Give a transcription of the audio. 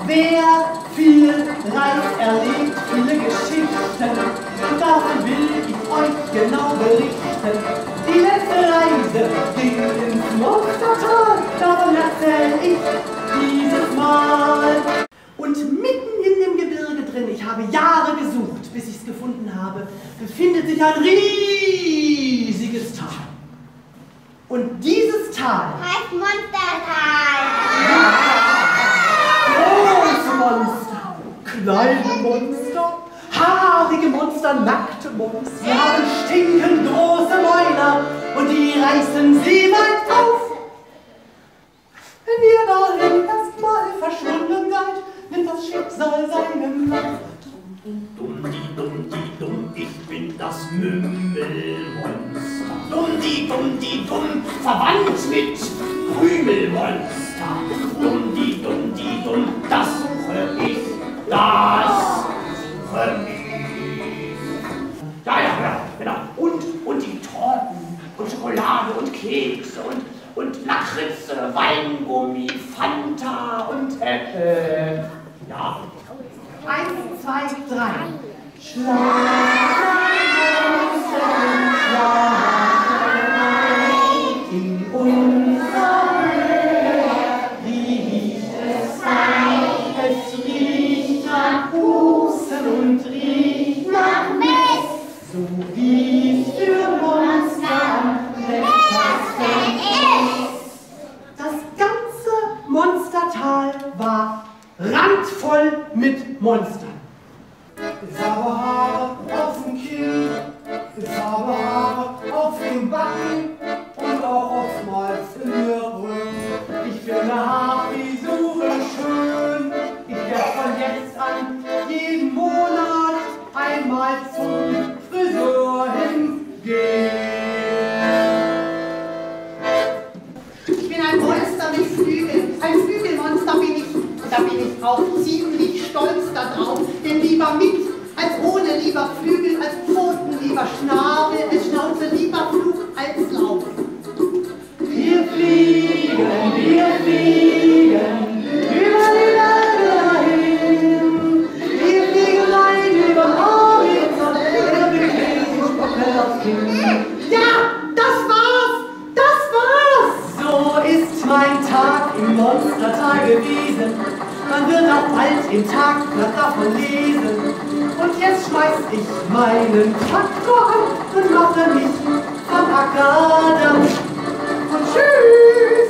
Wer viel Reis erlebt, viele Geschichten, und davon will ich euch genau berichten. Die letzte Reise ging ins Monstertal, davon erzähl ich dieses Mal. Und mitten in dem Gebirge drin, ich habe Jahre gesucht, bis ich es gefunden habe, befindet sich ein riesiges Tal. Und dieses Tal heißt Monstertal. Große Monster, kleine Monster, haarige Monster, nackte Monster. Sie haben stinkend große Mäuler und die reißen sie weit auf. Wenn ihr darin erstmal verschwunden seid, nimmt das Schicksal seinen Lauf. Dumm, ich bin das Mümmelmonster. Dumm, verwandt mit Krümelmonster. Dumm, das suche ich. Ja, genau. Und die Torten und Schokolade und Kekse und Lakritze, Weingummi, Fanta und ja. 1, 2, 3. In unserer Höhe riecht es fein. Es riecht nach Husten und riecht nach Mess. So wie es für Monster am leckersten ist. Das ganze Monstertal war randvoll mit Monstern. Ich habe Haare auf dem Kinn, ich habe Haare auf den Backen und auch oftmals in der Rücken. Ich finde Haarfrisuren schön, ich werde von jetzt an jeden Monat einmal zum Friseur hingehen. Ich bin ein Monster mit Flügeln, ein Flügelmonster bin ich. Und da bin ich auch ziemlich stolz darauf, denn lieber mit als ohne, lieber Flügel als Pfoten, lieber Schnabel als Schnauze, lieber Flug als Lauf. Wir fliegen über die Wälder hin. Wir fliegen weit über den Horizont, wir bequem aufs Kinn. Ja, das war's! So ist mein Tag im Monstertal gewesen. Man wird auch bald im Tagblatt davon lesen. Und jetzt schmeiß ich meinen Traktor an und mache mich vom Acker dann. Und tschüss!